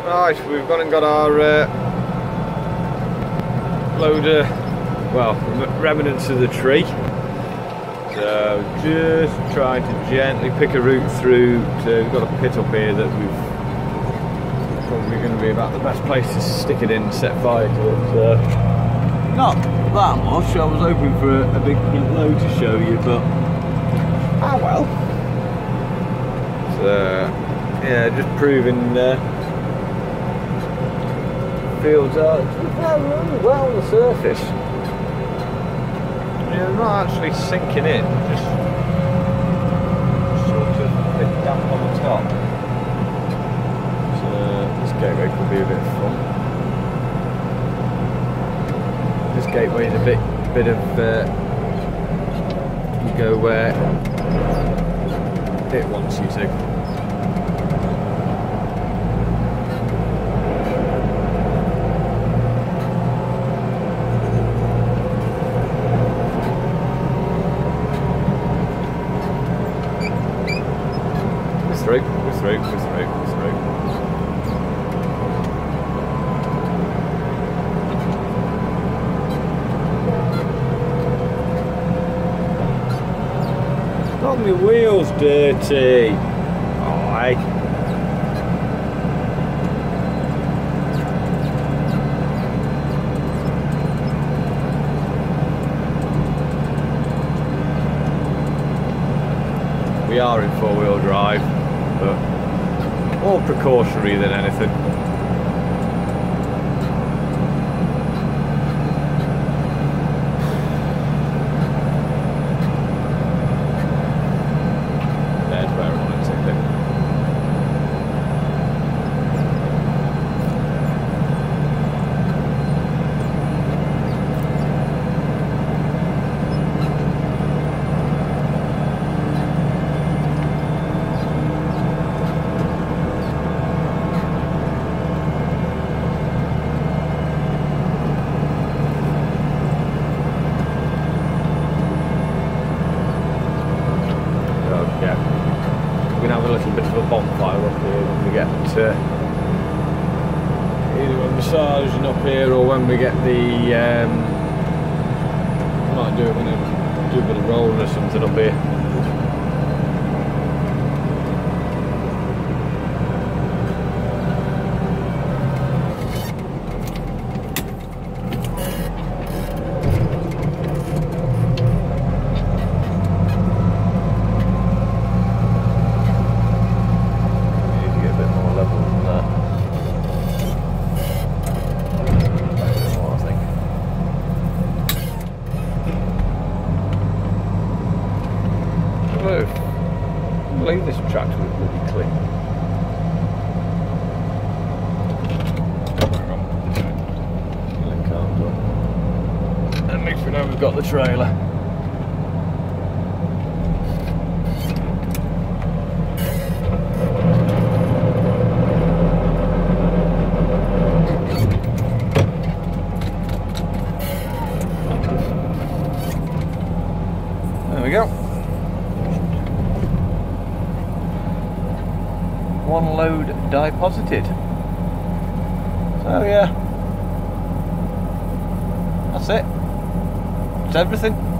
Right, we've gone and got our load of, well, remnants of the tree. So just trying to gently pick a route through to, we've got a pit up here that we've probably going to be about the best place to stick it in and set fire to it. Not that much, I was hoping for a big load to show you, but ah well. So yeah, just proving fields are really well on the surface. Yeah, they're not actually sinking in, just sort of a bit damp on the top. So this gateway could be a bit of fun. This gateway is a bit of you go where it wants you to. Through. Got my wheels dirty. Alright. We are in four-wheel drive, but more precautionary than anything. There's where I want to take it. We're going to have a little bit of a bonfire up here when we get either when we're massaging up here or when we get the might do it when we do a bit of rolling or something up here. I believe this tractor was bloody clean. And make sure now we've got the trailer. There we go. One load deposited. So yeah, that's it. That's everything.